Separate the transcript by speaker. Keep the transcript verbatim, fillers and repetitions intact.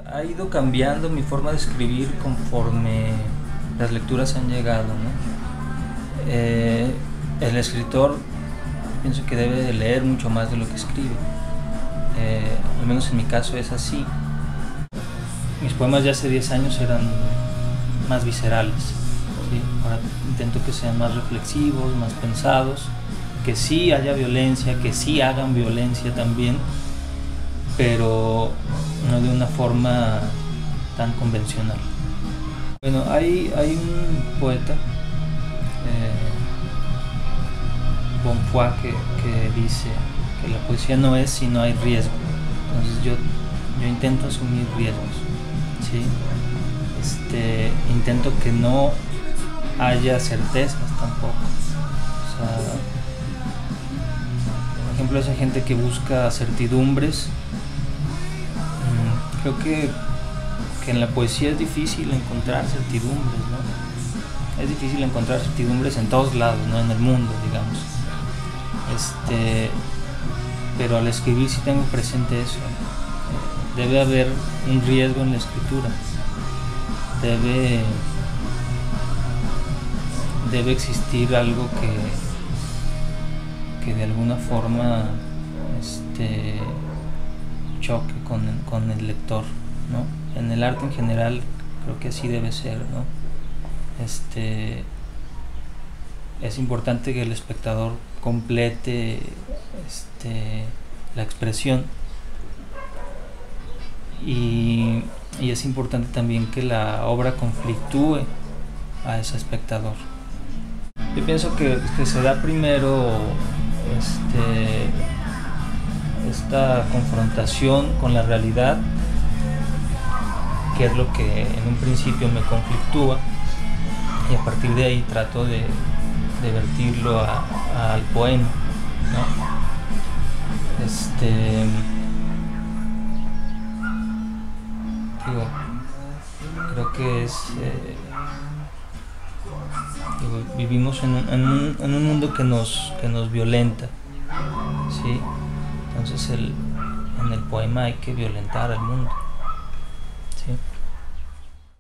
Speaker 1: Ha ido cambiando mi forma de escribir conforme las lecturas han llegado, ¿no? Eh, el escritor pienso que debe de leer mucho más de lo que escribe. Eh, al menos en mi caso es así. Mis poemas de hace diez años eran más viscerales, ¿sí? Ahora intento que sean más reflexivos, más pensados, que sí haya violencia, que sí hagan violencia también, pero no de una forma tan convencional. Bueno, hay, hay un poeta, eh, Bonfoy, que, que dice que la poesía no es si no hay riesgo. Entonces yo, yo intento asumir riesgos, ¿sí? Este, intento que no haya certezas tampoco. O sea, por ejemplo, esa gente que busca certidumbres, creo que, que en la poesía es difícil encontrar certidumbres, ¿no? Es difícil encontrar certidumbres en todos lados, ¿no? En el mundo, digamos. Este, pero al escribir sí tengo presente eso. Debe haber un riesgo en la escritura. Debe, debe existir algo que, que de alguna forma este, choque con, con el lector, ¿no? En el arte en general creo que así debe ser, ¿no? Este, es importante que el espectador complete este, la expresión y, y es importante también que la obra conflictúe a ese espectador. Yo pienso que, que se da primero este, esta confrontación con la realidad, que es lo que en un principio me conflictúa, y a partir de ahí trato de, de vertirlo a, a, al poema, ¿no? Este, digo, creo que es eh, digo, vivimos en un, en, un, en un mundo que nos, que nos violenta, ¿sí? Entonces el, en el poema hay que violentar al mundo, ¿sí?